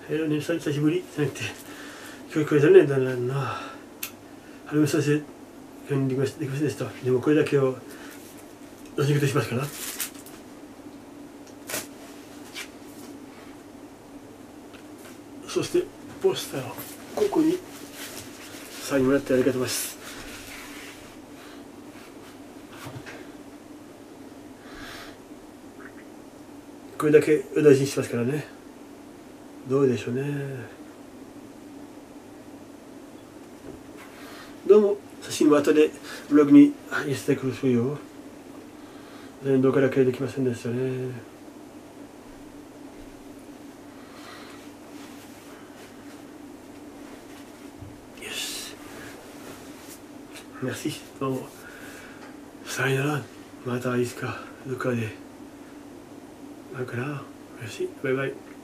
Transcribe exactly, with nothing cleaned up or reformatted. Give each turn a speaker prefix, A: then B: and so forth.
A: えらいね、久しぶりじゃなくて、今日これ残念だな。春めさせ、できませんでした。でもこれだけを、お仕事しますから。そして、ポスターをここにサインもらってありがとうございます。これだけお大事にしますからね。どうでしょうね。どうも、写真は後でブログに載せてくるそうよ。全動画だけできませんでしたね。よし。Merci。どうも。さよなら。またいつかどっかで。だから、Merci。バイバイ。